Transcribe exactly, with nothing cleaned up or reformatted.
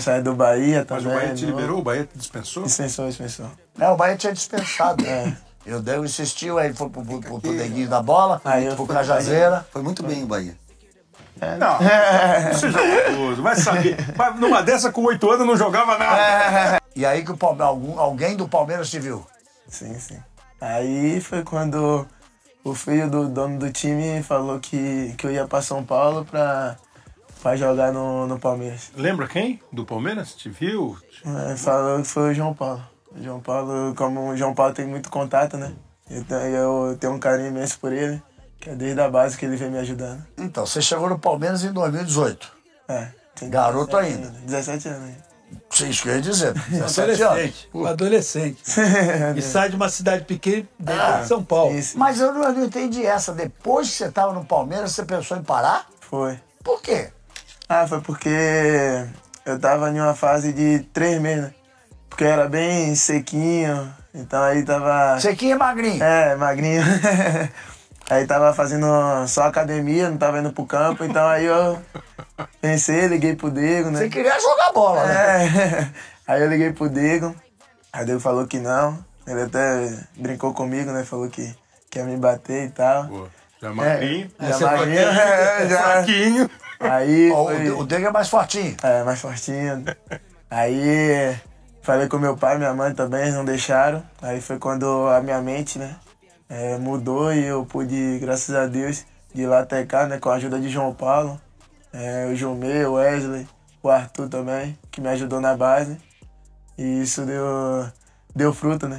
Saí do Bahia também. Mas o Bahia te novo. liberou? O Bahia te dispensou? Dispensou, dispensou. É, o Bahia tinha dispensado. É. Eu dei, eu insistiu, aí ele foi pro, pro, pro, pro Neguinho da bola, Aí eu pro fui Cajazeira. Foi muito bem o Bahia. Não, não seja maldoso. Vai saber. Vai, numa dessa, com oito anos, não jogava nada. E aí que o Palme- algum, alguém do Palmeiras te viu. Sim, sim. Aí foi quando o filho do dono do time falou que, que eu ia pra São Paulo pra, pra jogar no, no Palmeiras. Lembra quem? Do Palmeiras? Te viu? É, falou que foi o João Paulo. O João Paulo, como o João Paulo tem muito contato, né? Então eu tenho um carinho imenso por ele, que é desde a base que ele vem me ajudando. Então, você chegou no Palmeiras em dois mil e dezoito. É. Tem Garoto dezessete ainda. anos, dezessete anos ainda. Sim, isso que eu ia dizer. dezessete anos. Adolescente. Um adolescente. E sai de uma cidade pequena dentro Ah, de São Paulo. Isso. Mas eu não, eu não entendi essa. Depois que você estava no Palmeiras, você pensou em parar? Foi. Por quê? Ah, foi porque eu tava em uma fase de três meses, né? Porque eu era bem sequinho, então aí tava... Sequinho e magrinho. É, magrinho. Aí tava fazendo só academia, não tava indo pro campo, então aí eu pensei, liguei pro Diego, né? Você queria jogar bola, né? É. Aí eu liguei pro Diego, aí o Diego falou que não, ele até brincou comigo, né? Falou que quer me bater e tal. Pô, já magrinho. É, já magrinho, é, já... Fraquinho. Aí Ó, foi... o, o Diego é mais fortinho. É, mais fortinho. Aí falei com meu pai e minha mãe também, eles não deixaram. Aí foi quando a minha mente, né, é, mudou e eu pude, graças a Deus, de ir lá até cá, né, com a ajuda de João Paulo, é, o Jumê, o Wesley, o Arthur também, que me ajudou na base. E isso deu, deu fruto, né?